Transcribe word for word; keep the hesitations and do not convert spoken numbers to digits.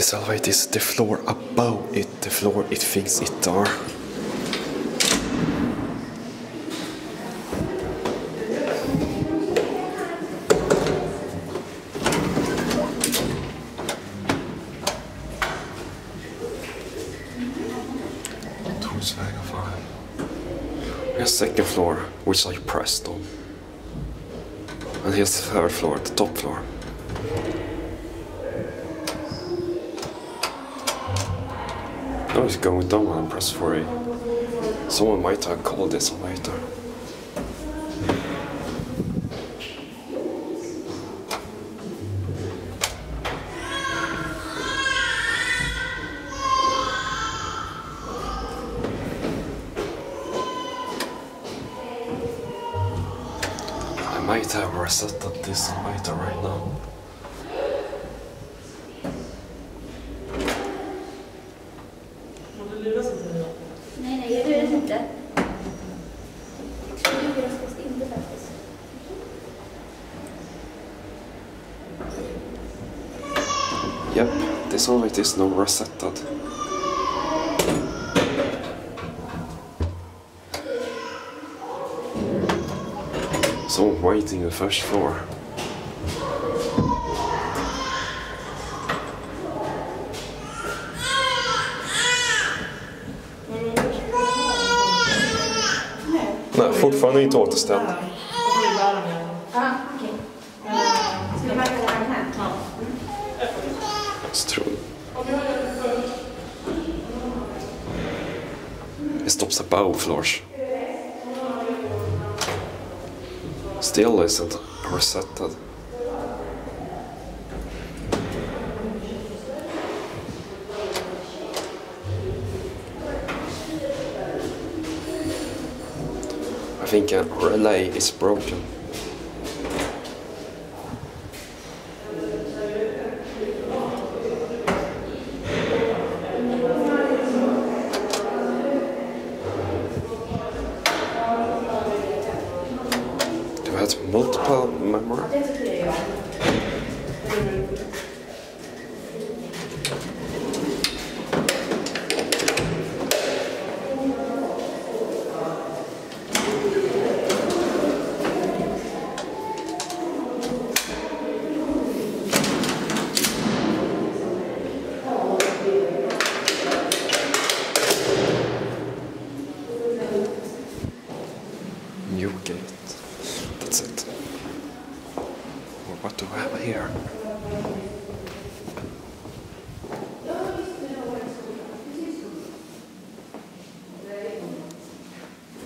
this elevator is the floor above it, the floor it thinks it are. Thorildsvägen five. Here's second floor, which I pressed on. And here's the third floor, the top floor. Now it's going down when I press for A. Someone might have called this on later. I might have reset this elevator right now. Nej, nej, jag luras inte. Jag luras faktiskt inte faktiskt. Yep, this elevator is now resetted. Someone waiting on the first floor. Nej, fortfarande inte återställd. Ah, okej. Ska vi markera den här? Ja. Jag tror it stops above floors. Still isn't resetted. I think a relay is broken. Do you have multiple memory? New gate. That's it. What do we have here?